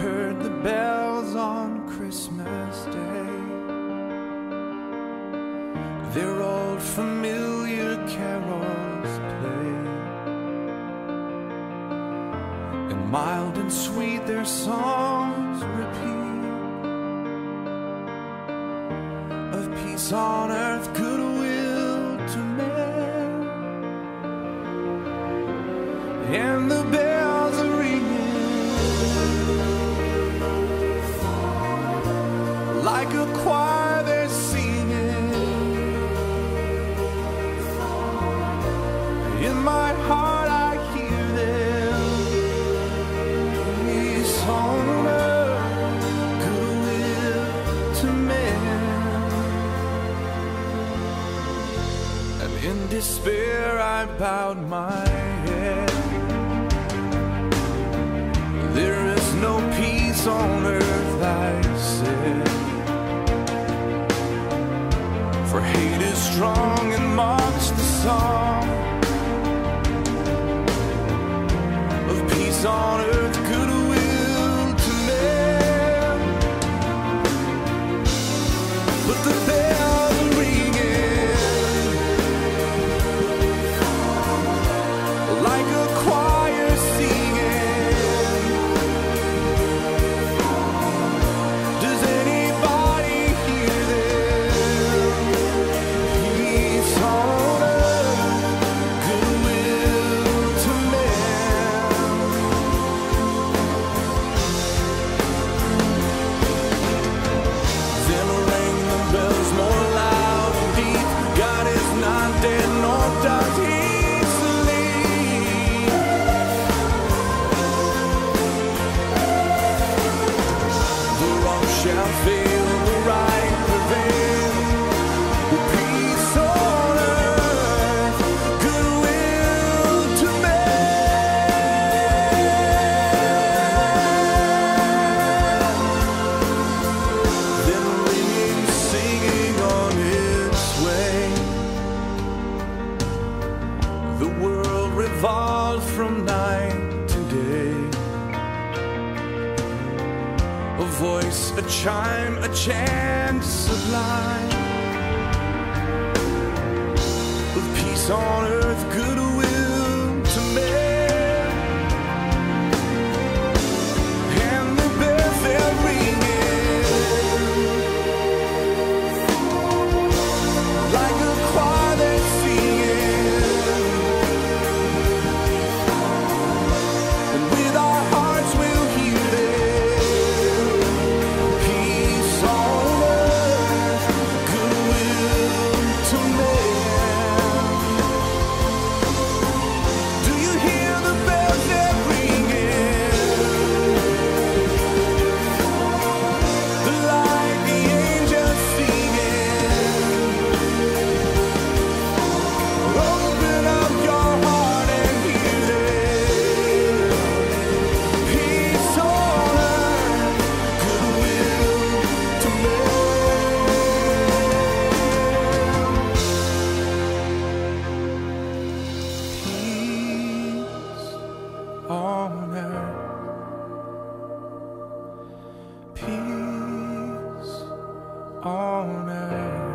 heard the bells on Christmas Day, their old familiar carols play, and mild and sweet their songs repeat, of peace on earth, goodwill to men. And the bells are ringing like a choir, they're singing. In my heart I hear them. Peace on earth, goodwill to men. And in despair I bowed my head. There is no peace on earth, I said, for hate is strong and mocks the song of peace on earth, goodwill to men. But the bells are ringing like a choir singing. Does anybody hear them? Peace on earth, goodwill to men. Then rang the bells more loud and deep. God is not dead, nor does he sleep. The wrong shall fail, the right prevail. Peace on earth, goodwill to men. Then ringing, singing on its way. The world revolved from night to day. A voice, a chime, a chant sublime of peace on earth, goodwill to men. And the bells they're ringing like a choir they're singing. And with our hearts we'll hear them. Peace on earth, goodwill to men. Do you hear the bells they're ringing? Like the angels singing. Open up your heart and hear them. Peace on earth, goodwill to men. Peace on earth. Peace on earth.